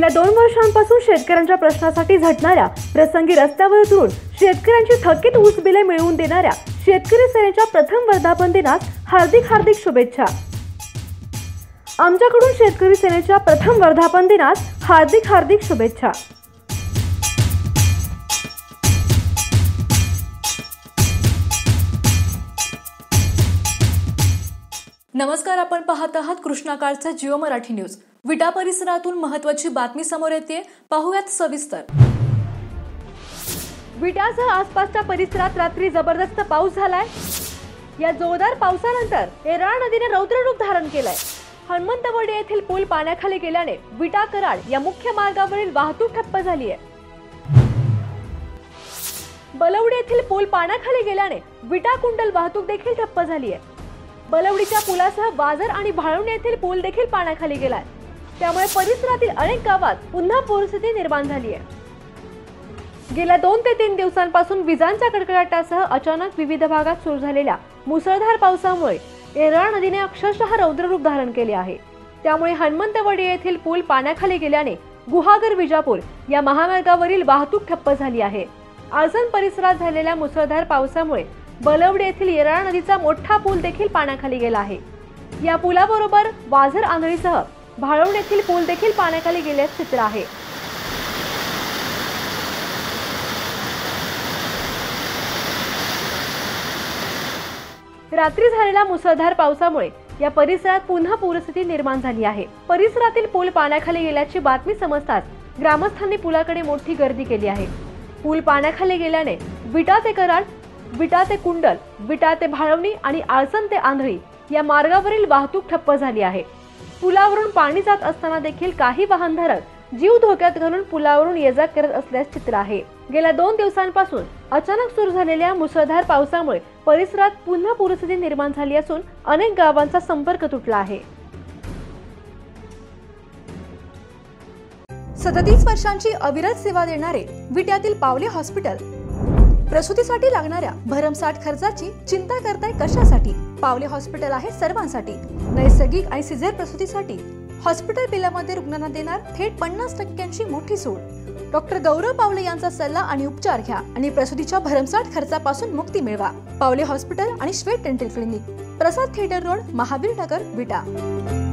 गेल्या 2 वर्षांपासून शेतकऱ्यांच्या प्रश्नासाठी झटणाऱ्या, प्रसंगी रस्त्यावर उतरून शेतकऱ्यांची थकीत ऊस बिले मिळवून देणाऱ्या शेतकरी सेनेच्या प्रथम वर्धापन दिनास हार्दिक शुभेच्छा। आमच्याकडून शेतकरी सेनेच्या प्रथम वर्धापन दिनास हार्दिक शुभेच्छा। नमस्कार, आपण पाहत आहात कृष्णाकाळचा जिओ मराठी न्यूज। विटा परिसरातून महत्त्वाची बातमी समोर येते, पाहूयात सविस्तर। विटासह आसपासच्या परिसरात रात्री जबरदस्त पाऊस झालाय। या जोरदार पावसानंतर येराळा नदीने रौद्र रूप धारण केलंय। हनुमंतवाडी येथील पूल पाण्याखाली गेल्याने विटा कराड या मुख्य मार्गावरील वाहतूक ठप्प झाली आहे। बलवडी येथील पूल पाण्याखाली गेल्याने विटा कुंडल वाहतूक देखील ठप्प झाली आहे। बलवडीच्या पुलासह वाजर आणि भाळवणी येथील पूल देखील पाण्याखाली गेलाय। त्यामुळे परिसरातील अनेक गावात पुन्हा पूरस्थिती निर्माण झाली आहे। गेल्या 2 ते 3 दिवसांपासून विजांच्या कडकडाटासह अचानक विविध भागात सुरू झालेल्या मुसळधार पावसामुळे येराळा नदीने अक्षरशः रौद्र रूप धारण केले आहे। त्यामुळे हनुमंतवाडी येथील पूल पाण्याखाली गेल्याने गुहागर विजापूर या महामार्गावरील वाहतूक ठप्प झाली आहे। आळसण परिसरात झालेल्या मुसळधार पावसामुळे बलवडी येथील येराळा नदीचा मोठा पूल देखील पाण्याखाली गेला आहे। या पुलाबरोबर वाझर आंधळीसह भाळवणी येथील पूल देखील पाण्याखाली गेल्याचे चित्र आहे। रात्री झालेल्या मुसळधार पावसामुळे या परिसरात पुन्हा पूरस्थिती निर्माण झाली आहे। परिसरातील पूल पाण्याखाली गेल्याची बातमी समजताच ग्रामस्थांनी पुलाकडे मोठी गर्दी केली आहे। पूल पाण्याखाली गेल्याने विटा ते कराड, विटा ते कुंडल, विटा ते भाळवणी आणि आळसण ते आंधळी या मार्गावरील वाहतूक ठप्प झाली आहे। पुलावरून पाणी जात असताना देखील काही वाहनधारक जीव धोक्यात घालून पुलावरून ये-जा करत असल्याचे चित्र आहे। गेल्या 2 दिवसांपासून अचानक सुरू झालेल्या मुसळधार पावसामुळे परिसरात पुन्हा पूरस्थिती निर्माण झाली असून अनेक गावांचा संपर्क तुटला आहे। 37 वर्षांची अविरत सेवा देणारे विट्यातील पावले हॉस्पिटल। प्रसूतीसाठी लागणाऱ्या भरमसाठ खर्चाची चिंता करताय कशासाठी? पावले हॉस्पिटल आहे सर्वांसाठी। नैसर्गिक आणि सिझर प्रसूतीसाठी हॉस्पिटल बिलामध्ये रुग्णांना देणार थेट 50% मोठी सूट। डॉक्टर गौरव पावले यांचा सल्ला आणि उपचार घ्या आणि प्रसूतीच्या भरमसाठ खर्चापासून मुक्ती मिळवा। पावले हॉस्पिटल आणि Shwet dental clinic, Prasad theatre road, Mahavir Nagar, विटा।